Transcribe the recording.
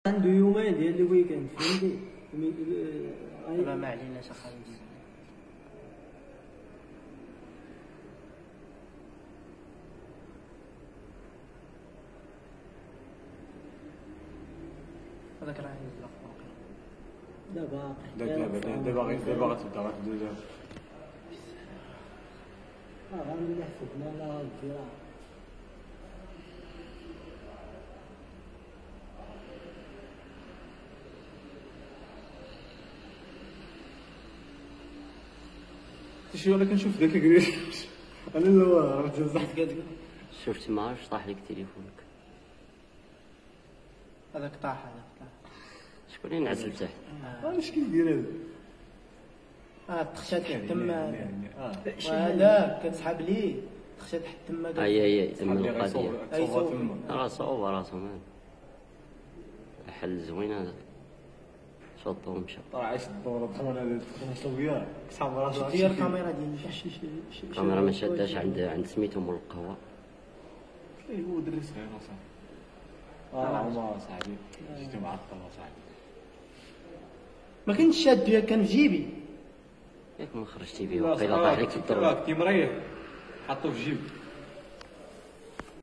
عنده يومين ديال الويكاند فهمتي. دابا ما عليناش اخاي. هذاك راه ينزل دابا دابا غتبدا دابا. غنملي حسبنا لا الزراعة. شي ولا كنشوف داك الكريش انا اللي هو عرفت بصح. شفت معاش طاح لك تليفونك. هذاك طاح هذاك طاح. شكون اللي نعزل تحت؟ اش كيدير هذا؟ تخشى تحت تما. وهذاك كتسحب ليه تخشى تحت تما. اي تما القضيه صوب راه صوب راسو مان. حل زوين هذا. شطو ومشى. راه عايش الدور الطون هذا الصوبيه كتحمر راسو. دير الكاميرا ديال الكاميرا ما شاداش عند سميتو مول القهوه. هو دري صغير اصاحبي. هما صاحبي جيتو معطل صاحبي. ما كاينش شاد ديال كان في جيبي. ياك ما خرجتي بيه وقيلا طاح لك في الدرب. كي مريح حطو في جيب.